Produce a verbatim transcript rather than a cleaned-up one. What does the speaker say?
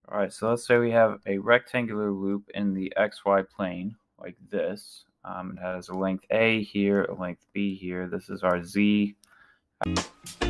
Alright, so let's say we have a rectangular loop in the xy plane, like this. Um, it has a length A here, a length B here. This is our Z.